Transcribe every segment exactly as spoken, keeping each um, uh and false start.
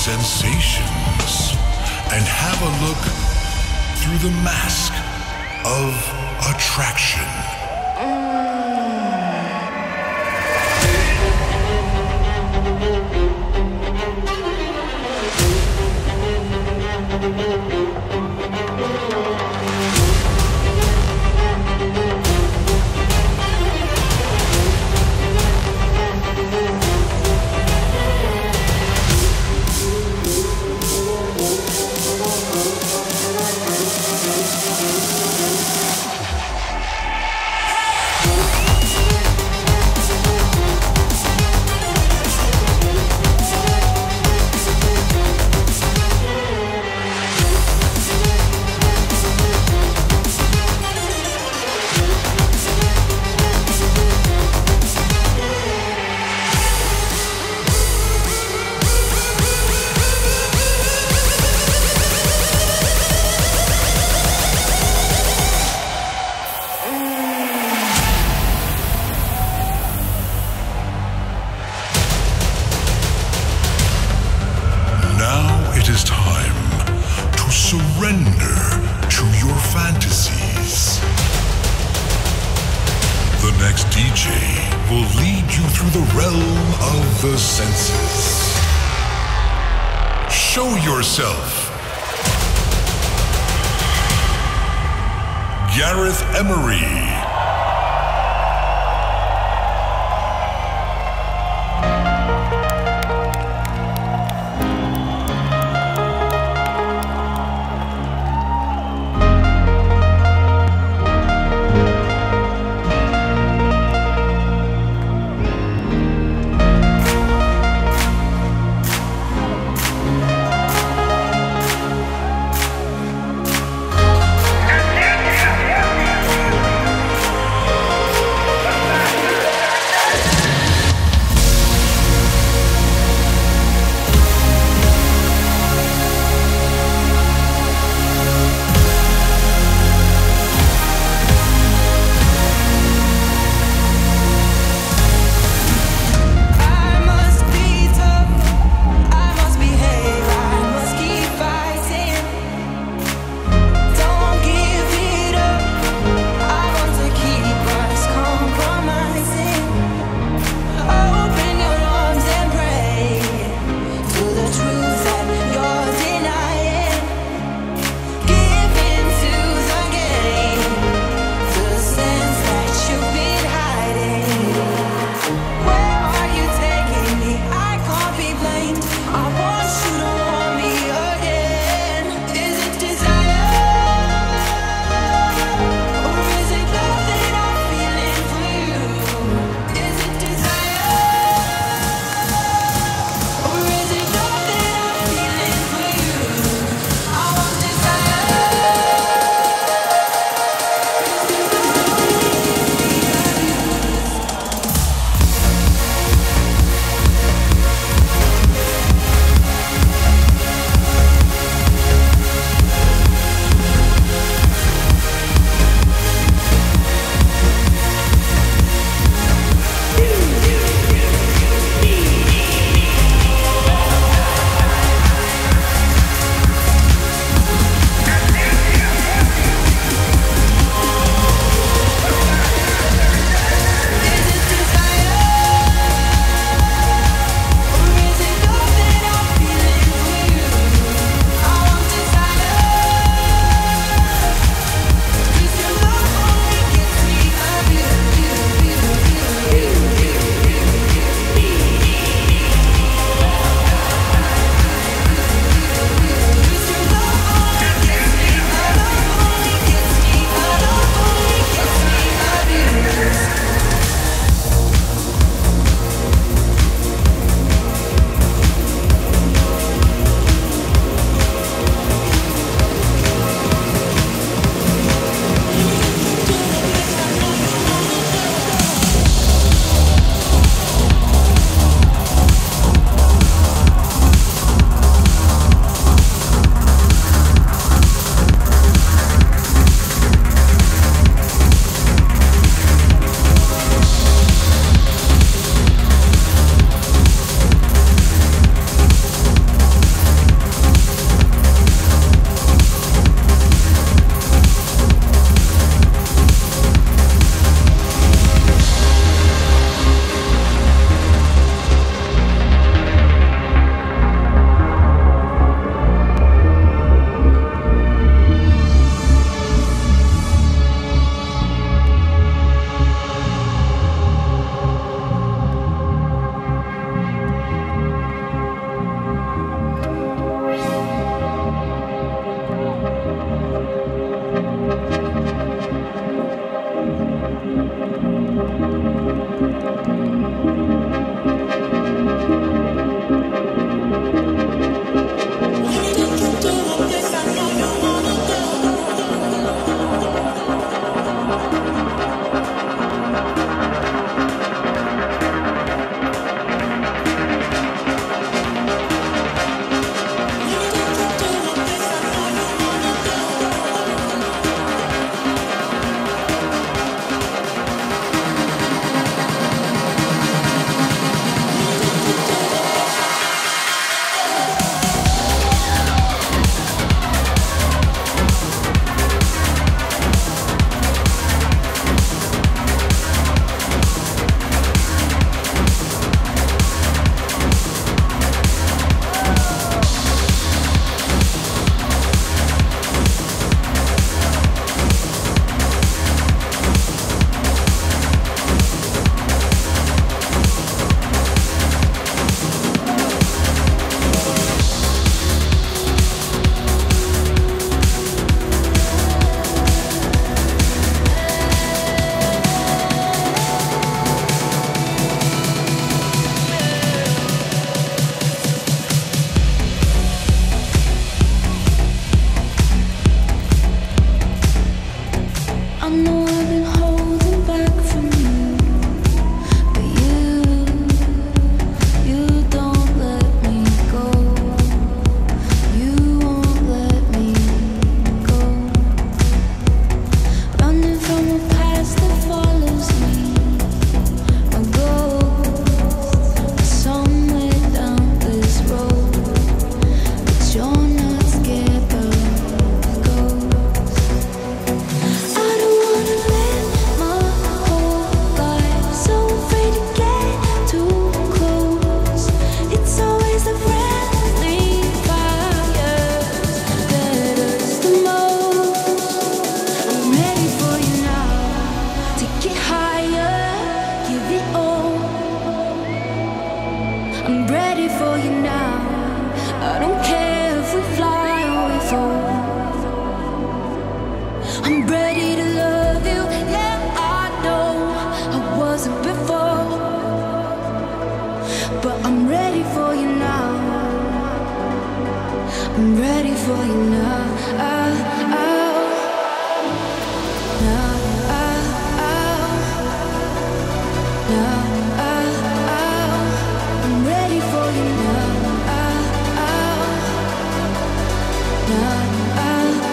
sensations and have a look through the mask of attraction. It is time to surrender to your fantasies. The next D J will lead you through the realm of the senses. Show yourself. Gareth Emery. I'm ready for you now. Oh, oh. Now, oh, oh. Now, oh, oh. I'm ready for you now. Oh, oh. Now, oh,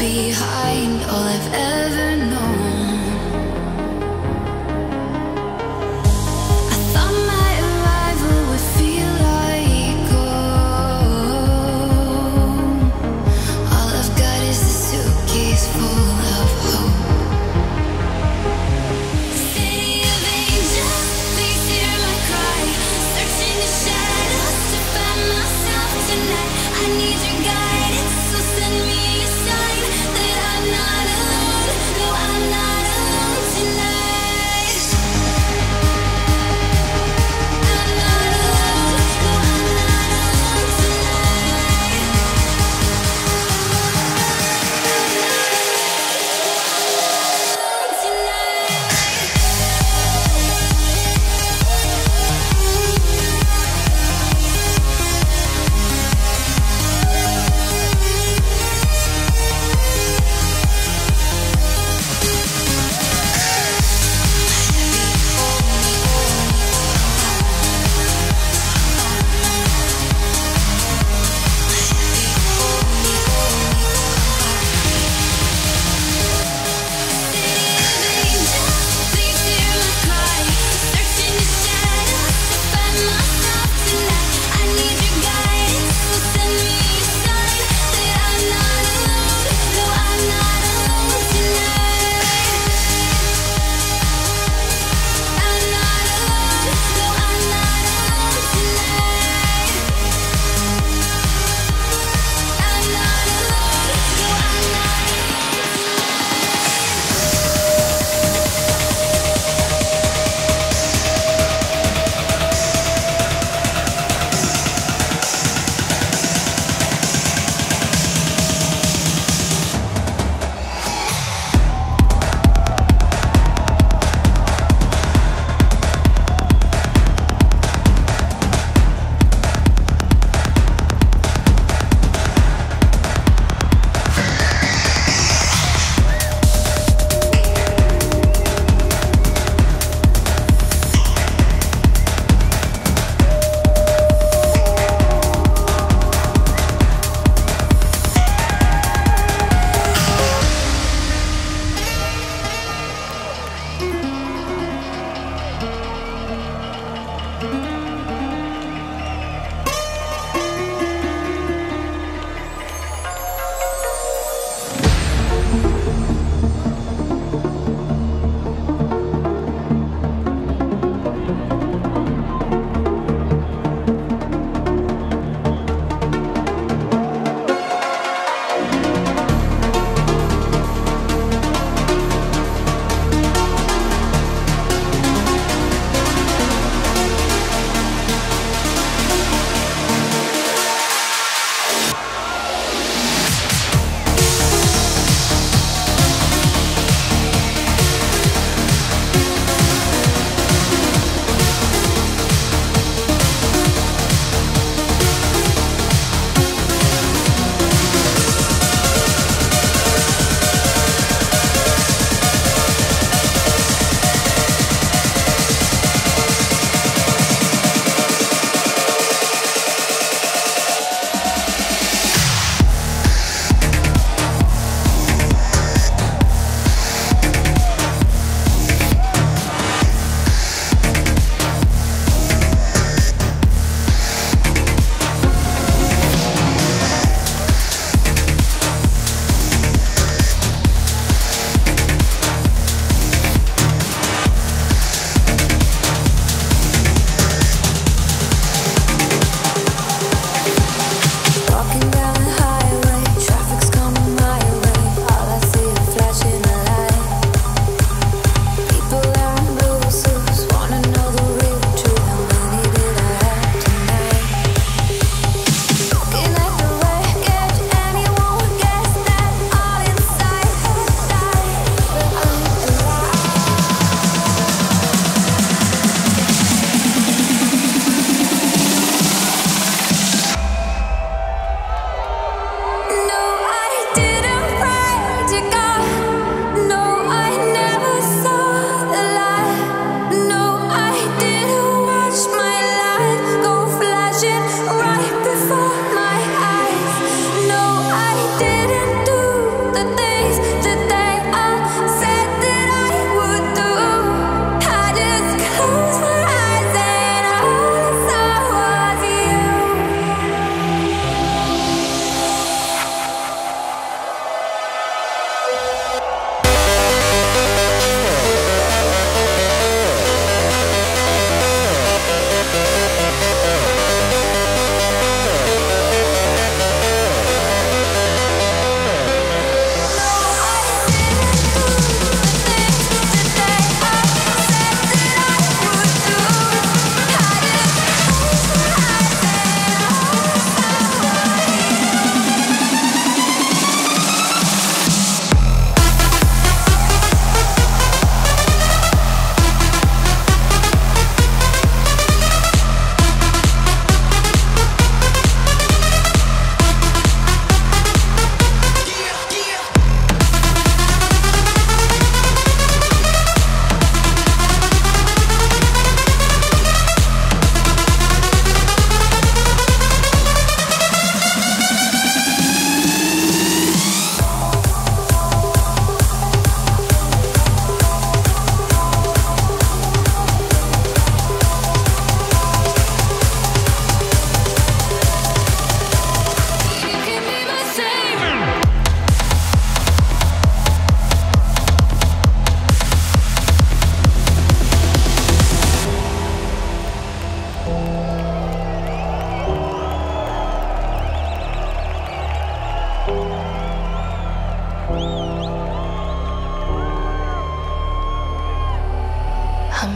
behind all I've ever known. I thought my arrival would feel like home. All I've got is a suitcase full of hope. City of angels, please hear my cry. Searching the shadows to find myself tonight. I need your guidance, so send me a sign that I'm not alone. No, I'm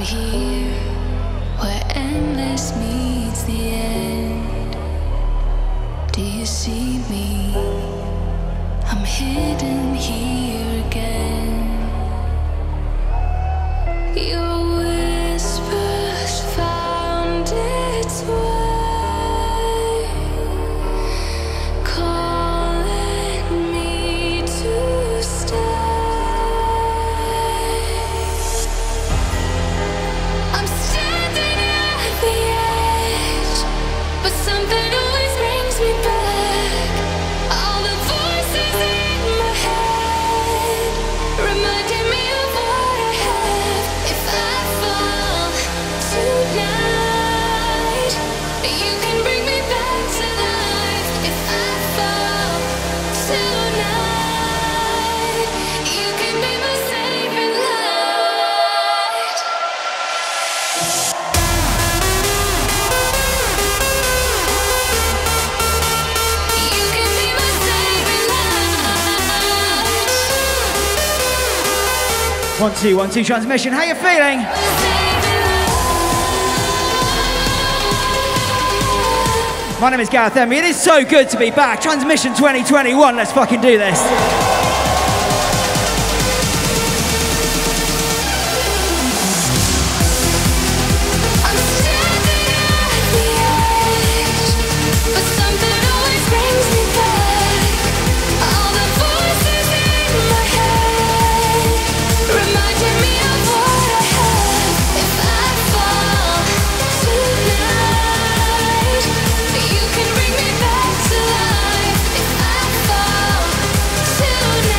here where endless meets the end. Do you see me? I'm hidden here again. Your whispers found its way, calling me to stay. I'm standing at the edge, but something always brings me back. All the voices in my head reminding me of what I have. If I fall tonight, you can bring me back to life. If I fall tonight, you can be my saving light. You can be my saving light. One, two, one, two, transmission. How you feeling? My name is Gareth Emmy. It is so good to be back. Transmission twenty twenty-one. Let's fucking do this. I'm standing at the edge, but something always brings me back. All the voices in my head reminding me of what I have. If I fall tonight, you can bring me back to life. If I fall tonight.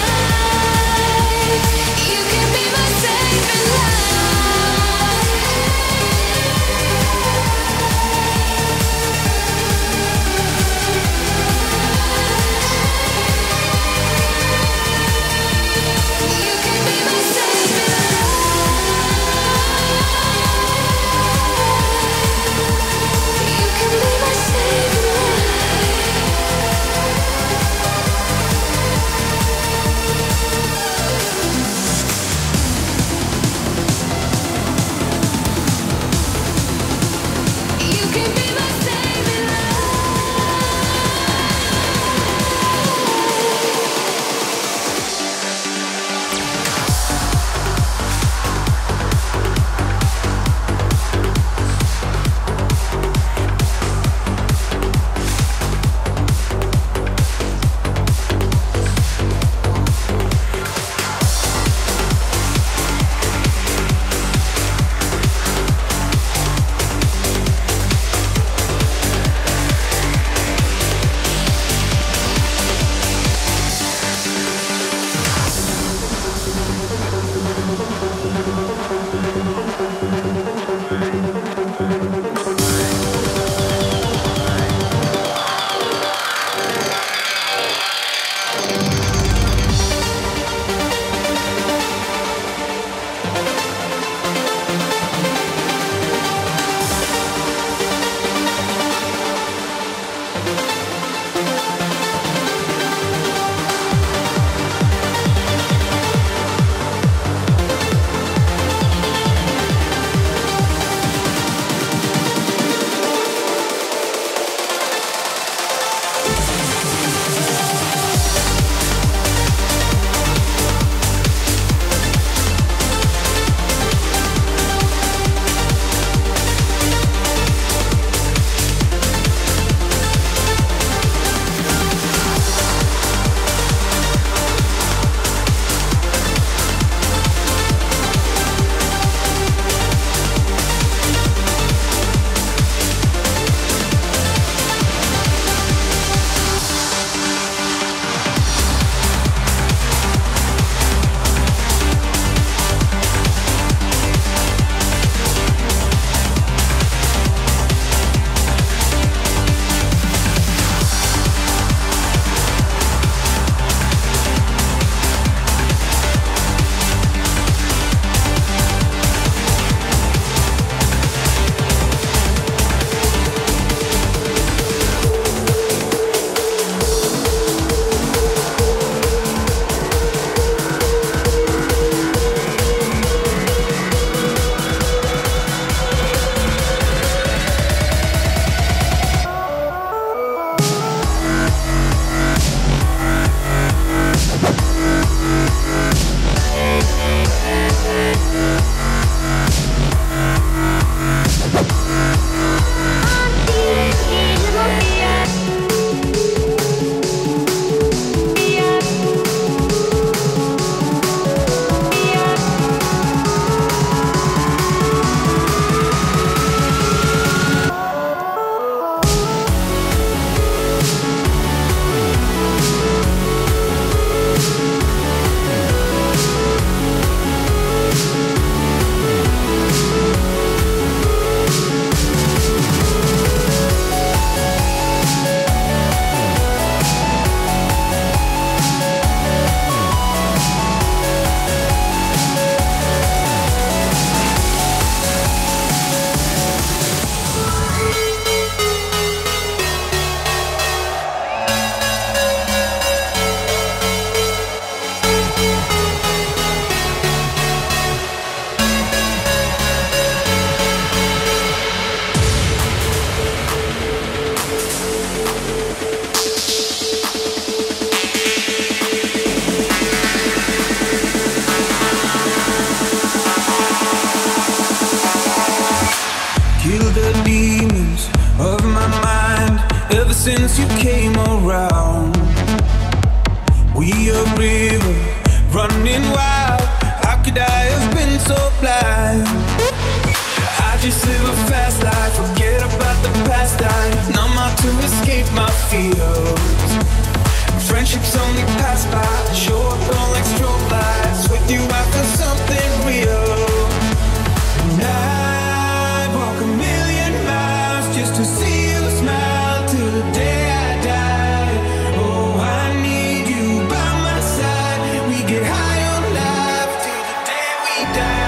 me a river running wild. How could I have been so blind? I just live a fast life, forget about the past. I numb out to escape my fears. Friendships only pass by, show up on like strobe lights. With you I feel something real. And I walk a million miles just to see you smile till the day I die. Oh, I need you by my side. We get high on life till the day we die.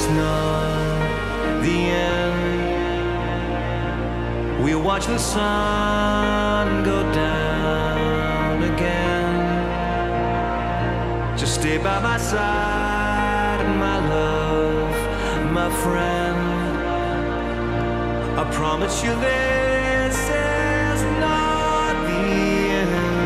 is not the end. We watch the sun go down again. Just stay by my side, my love, my friend. I promise you this is not the end.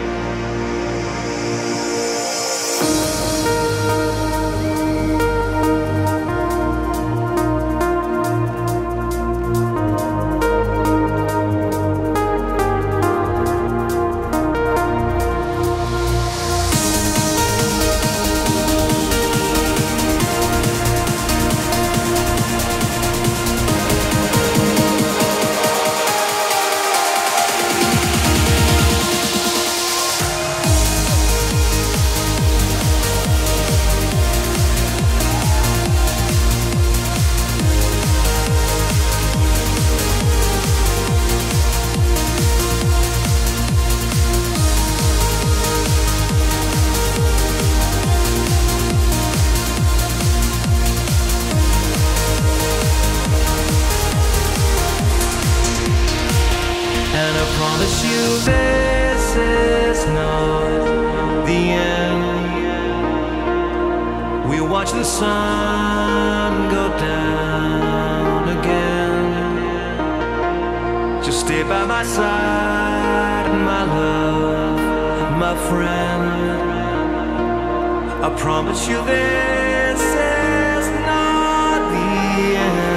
The sun go down again. Just stay by my side, my love, my friend. I promise you this is not the end.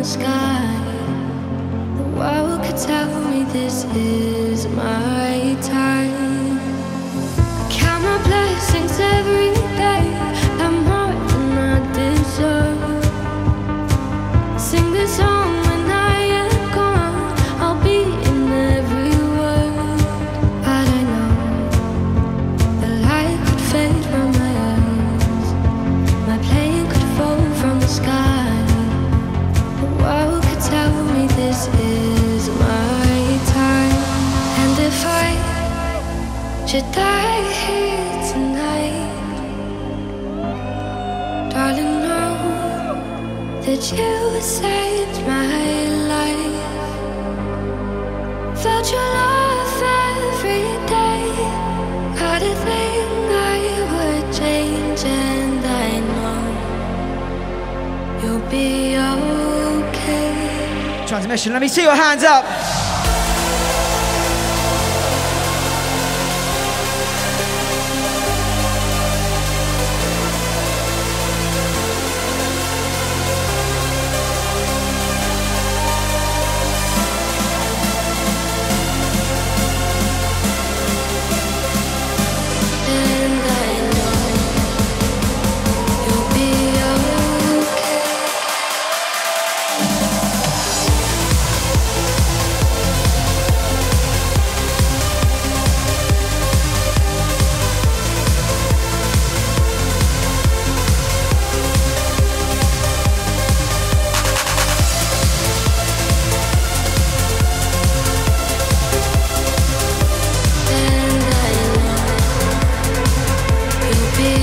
sky. The world could tell me this is my time. I count my blessings every day, I'm more than I deserve. Sing this song when I am gone, I'll be in every word. But I know the light could fade from my eyes, my plane could fall from the sky. The world could tell me this is my time. And if I should die here tonight, darling, know that you saved my life. Felt your love every day, had a thing I would change, and I know you'll be okay. Transmission, let me see your hands up. And I know you'll be okay. And I know you'll be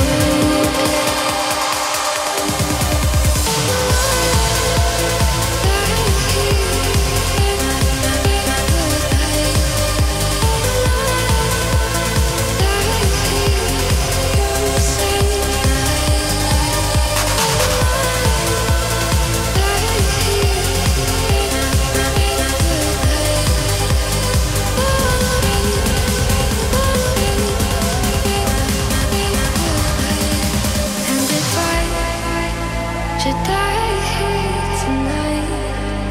And if I should die here tonight,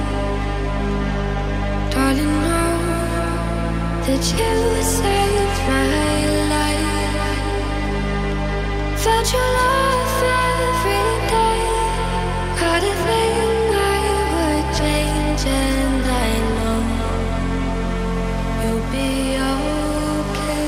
darling, know that you saved my life. Felt your love every day, had a thing I would change, and I know you'll be okay.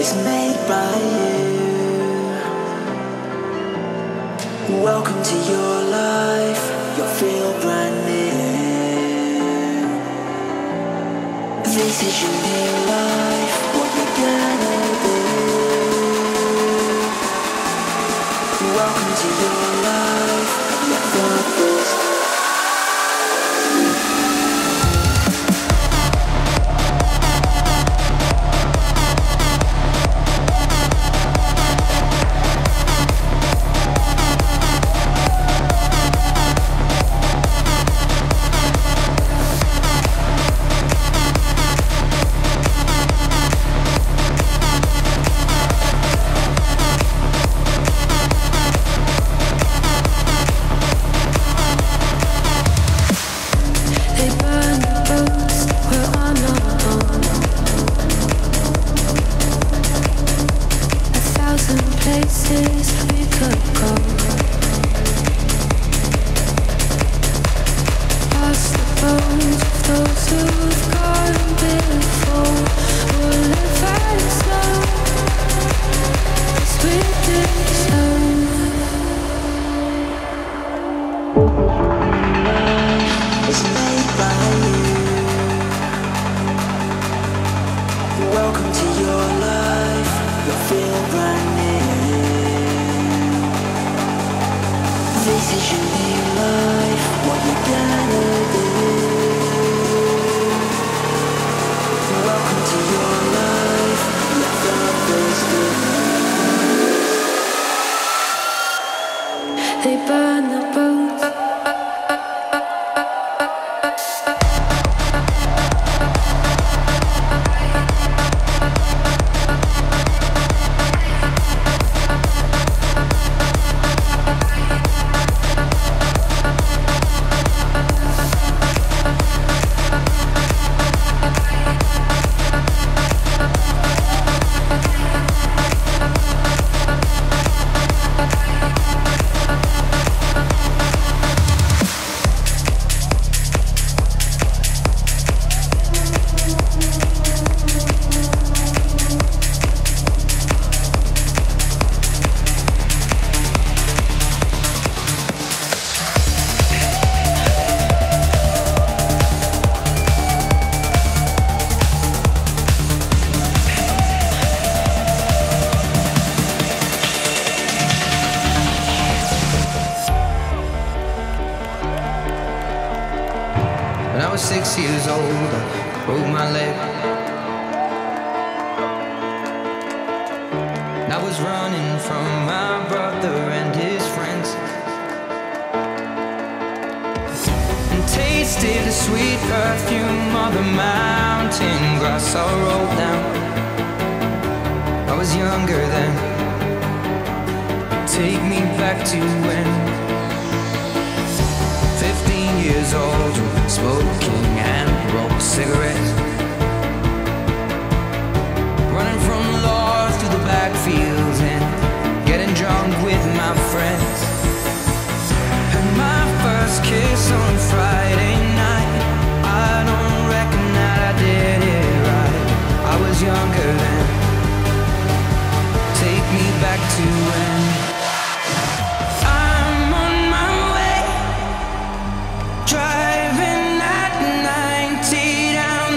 is made by you. Welcome to your life, you'll feel brand new. This is your new life, what you gonna do? Welcome to your life, your purpose. They burn the boats. When I was six years old, I broke my leg. And I was running from my brother and his friends, and tasted the sweet perfume of the mountain grass I rolled down. I was younger then. Take me back to when fifteen years old, smoking and rolled cigarettes, running from the law through the backfields and getting drunk with my friends. And my first kiss on Friday night, I don't reckon that I did it right. I was younger then. Take me back to when driving at ninety down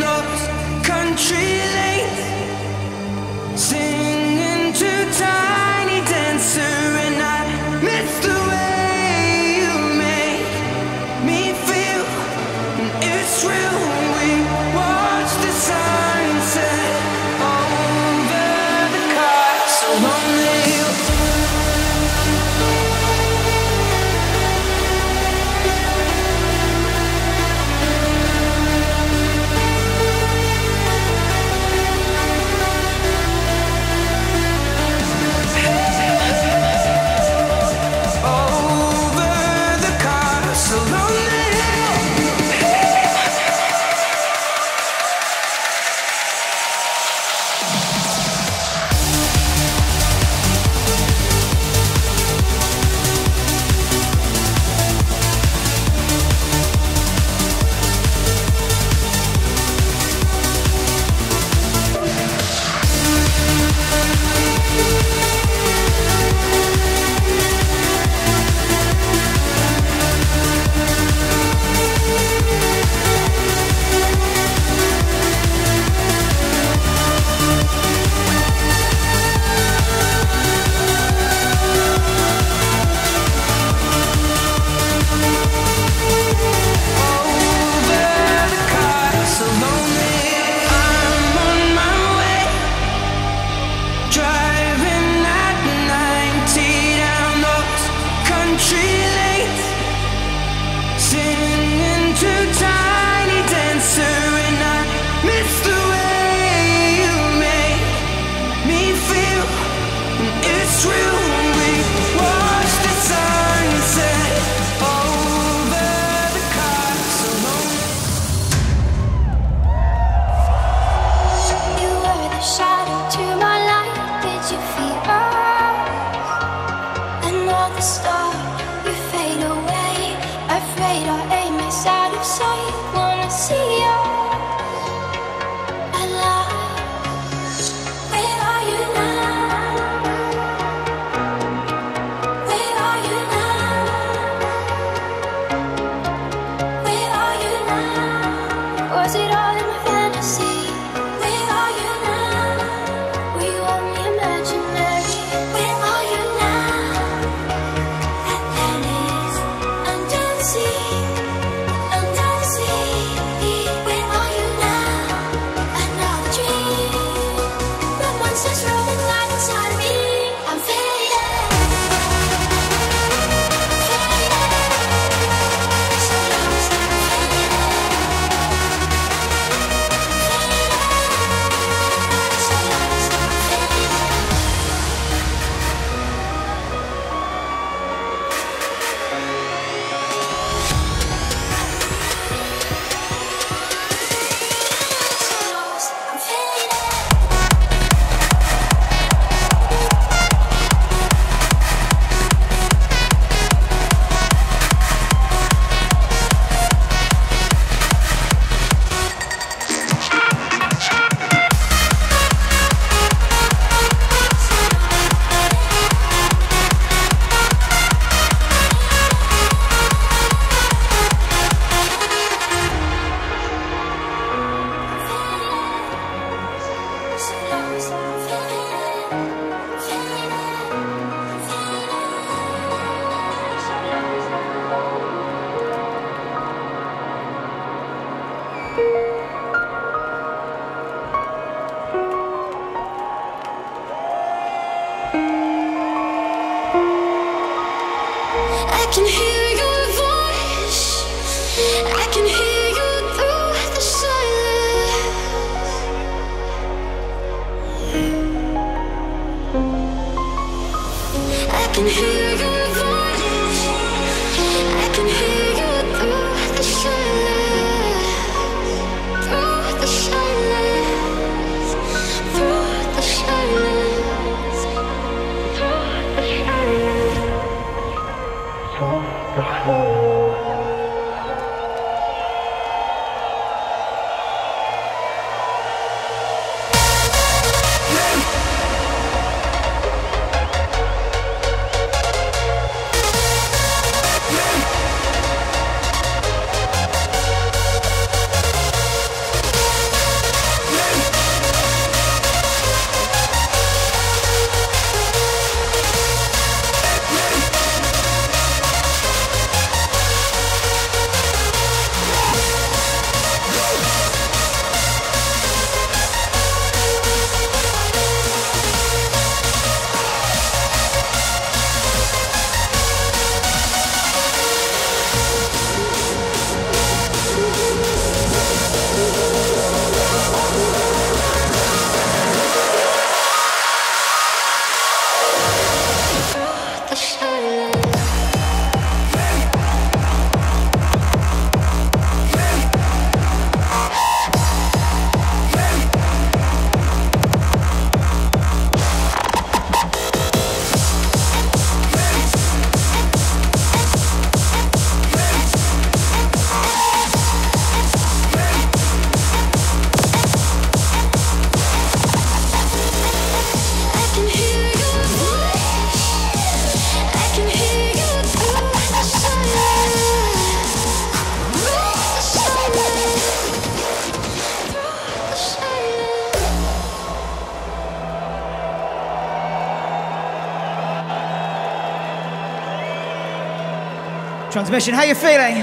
Transmission, how you feeling?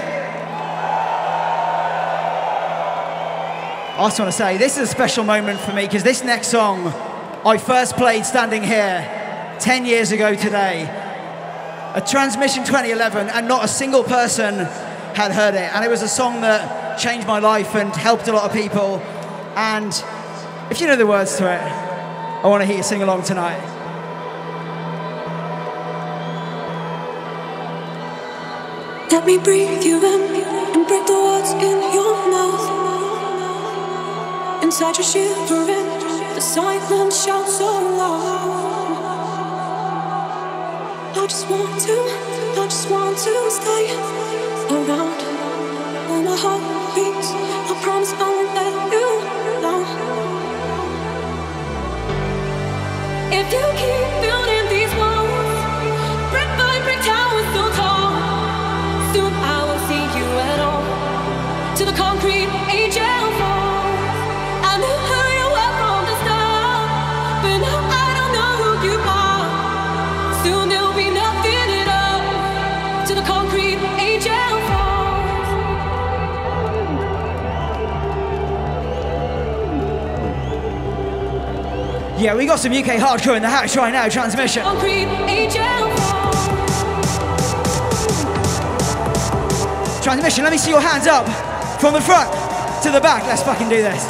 I just want to say, this is a special moment for me because this next song I first played standing here ten years ago today. A Transmission twenty eleven, and not a single person had heard it. And it was a song that changed my life and helped a lot of people. And if you know the words to it, I want to hear you sing along tonight. Let me breathe you in and break the words in your mouth. Inside you're shivering, the silence shouts so loud. I just want to, I just want to stay around. When my heart beats, I promise I won't let you down. If you keep building these walls, brick by brick towers so tall, soon I won't see you at all. To the concrete angel falls. I knew who you were from the start, but now I don't know who you are. Soon there'll be nothing at all. To the concrete angel falls. Yeah, we got some U K hardcore in the house right now, Transmission. Concrete angel fall. Transmission, let me see your hands up. From the front to the back, let's fucking do this.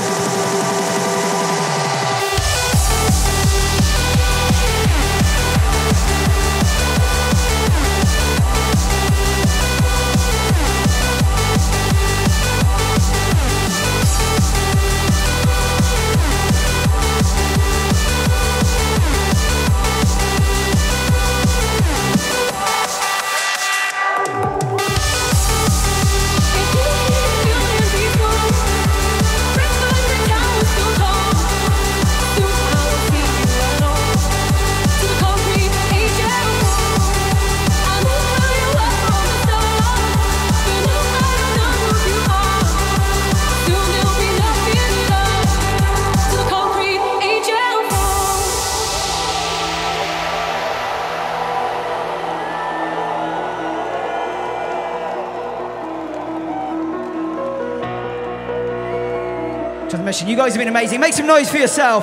Transmission, you guys have been amazing. Make some noise for yourself.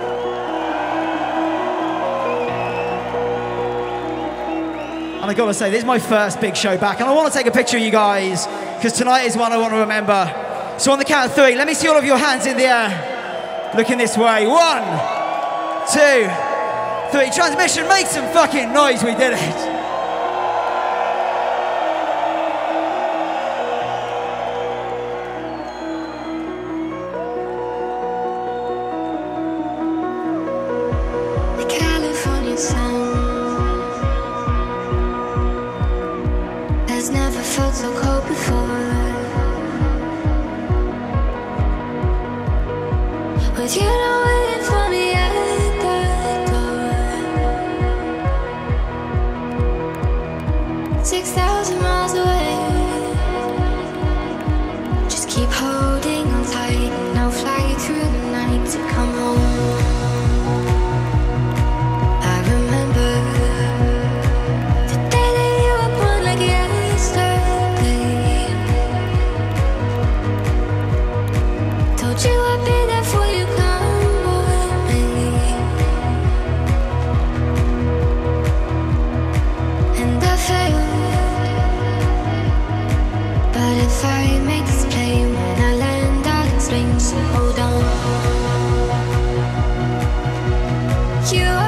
And I gotta say, this is my first big show back, and I want to take a picture of you guys, because tonight is one I want to remember. So on the count of three, let me see all of your hands in the air. Looking this way. One, two, three. Transmission, make some fucking noise. We did it. You